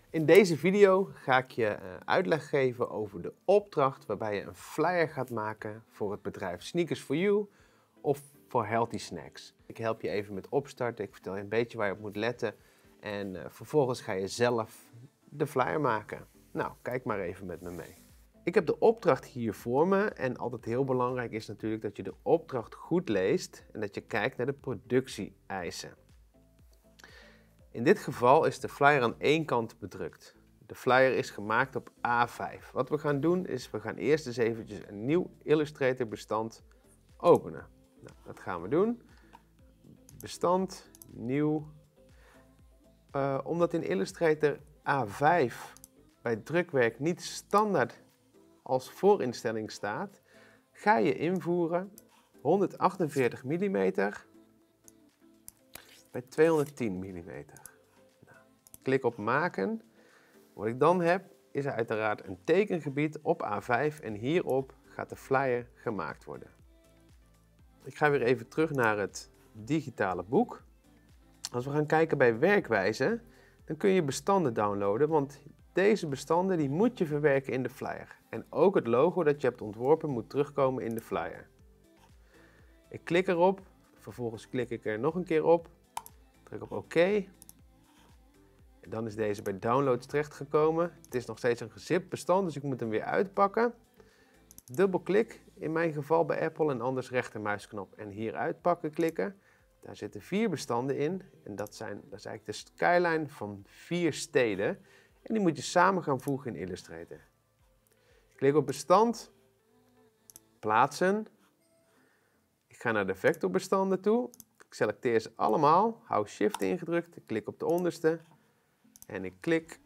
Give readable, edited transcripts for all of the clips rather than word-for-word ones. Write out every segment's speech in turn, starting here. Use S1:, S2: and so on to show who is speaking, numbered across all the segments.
S1: In deze video ga ik je uitleg geven over de opdracht waarbij je een flyer gaat maken voor het bedrijf Sneakers for You of voor Healthy Snacks. Ik help je even met opstarten, ik vertel je een beetje waar je op moet letten en vervolgens ga je zelf de flyer maken. Nou, kijk maar even met me mee. Ik heb de opdracht hier voor me en altijd heel belangrijk is natuurlijk dat je de opdracht goed leest en dat je kijkt naar de productie-eisen. In dit geval is de flyer aan één kant bedrukt. De flyer is gemaakt op A5. Wat we gaan doen is, we gaan eerst eens eventjes een nieuw Illustrator bestand openen. Nou, dat gaan we doen. Bestand, nieuw. Omdat in Illustrator A5 bij drukwerk niet standaard als voorinstelling staat, ga je invoeren 148 mm bij 210 mm. Nou, klik op maken. Wat ik dan heb is uiteraard een tekengebied op A5 en hierop gaat de flyer gemaakt worden. Ik ga weer even terug naar het digitale boek. Als we gaan kijken bij werkwijze, dan kun je bestanden downloaden, want deze bestanden die moet je verwerken in de flyer. En ook het logo dat je hebt ontworpen moet terugkomen in de flyer. Ik klik erop, vervolgens klik ik er nog een keer op. Druk op OK. En dan is deze bij downloads terechtgekomen. Het is nog steeds een gezipt bestand, dus ik moet hem weer uitpakken. Dubbelklik, in mijn geval bij Apple en anders rechtermuisknop en hier uitpakken klikken. Daar zitten 4 bestanden in en dat is eigenlijk de skyline van 4 steden. En die moet je samen gaan voegen in Illustrator. Klik op bestand, plaatsen. Ik ga naar de vectorbestanden toe. Ik selecteer ze allemaal, hou Shift ingedrukt, ik klik op de onderste en ik klik,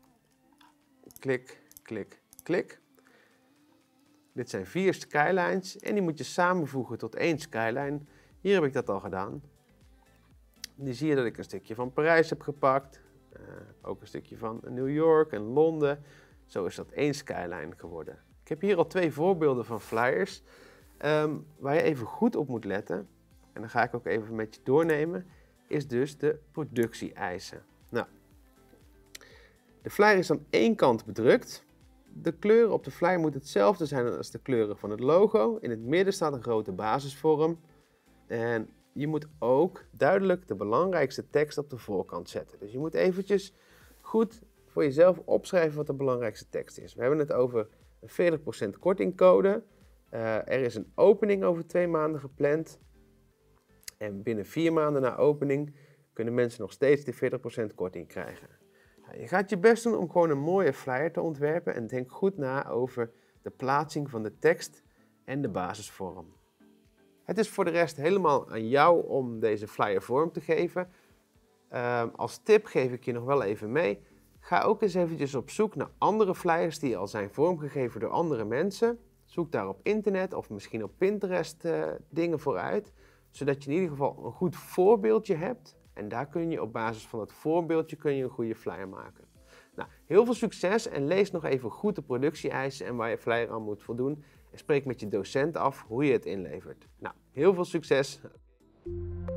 S1: klik, klik, klik. Dit zijn 4 skylines en die moet je samenvoegen tot 1 skyline. Hier heb ik dat al gedaan. Nu zie je dat ik een stukje van Parijs heb gepakt, ook een stukje van New York en Londen. Zo is dat 1 skyline geworden. Ik heb hier al 2 voorbeelden van flyers waar je even goed op moet letten. En dan ga ik ook even met je doornemen, is dus de productie-eisen. Nou, de flyer is aan één kant bedrukt. De kleuren op de flyer moeten hetzelfde zijn als de kleuren van het logo. In het midden staat een grote basisvorm. En je moet ook duidelijk de belangrijkste tekst op de voorkant zetten. Dus je moet eventjes goed voor jezelf opschrijven wat de belangrijkste tekst is. We hebben het over een 40% kortingcode. Er is een opening over 2 maanden gepland. En binnen 4 maanden na opening kunnen mensen nog steeds de 40% korting krijgen. Je gaat je best doen om gewoon een mooie flyer te ontwerpen en denk goed na over de plaatsing van de tekst en de basisvorm. Het is voor de rest helemaal aan jou om deze flyer vorm te geven. Als tip geef ik je nog wel even mee. Ga ook eens eventjes op zoek naar andere flyers die al zijn vormgegeven door andere mensen. Zoek daar op internet of misschien op Pinterest dingen voor uit. Zodat je in ieder geval een goed voorbeeldje hebt. En daar kun je op basis van het voorbeeldje een goede flyer maken. Nou, heel veel succes en lees nog even goed de productie-eisen en waar je flyer aan moet voldoen. En spreek met je docent af hoe je het inlevert. Nou, heel veel succes!